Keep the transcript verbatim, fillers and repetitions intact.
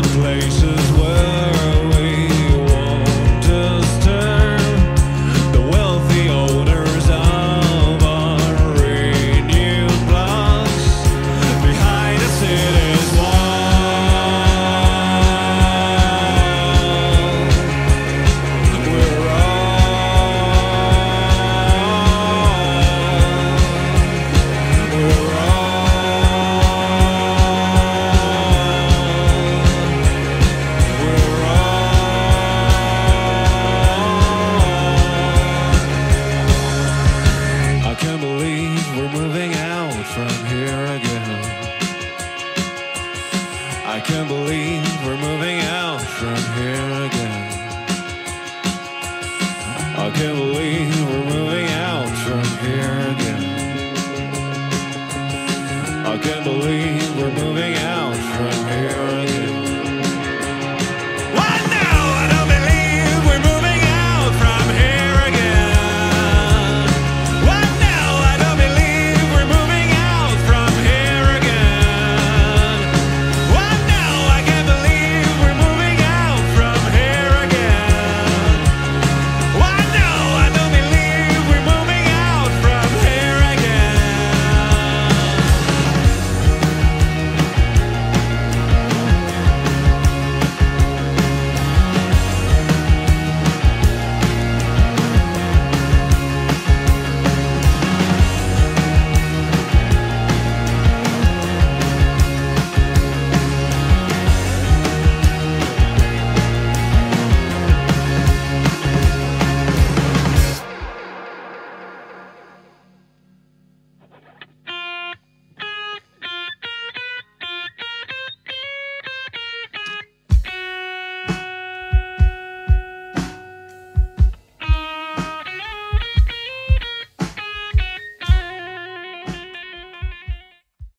the places where we won't disturb the wealthy owners of our renewed blocks behind the city's wall. We're all, we're all I can't believe we're moving out from here again. I can't believe we're moving out from here again. I can't believe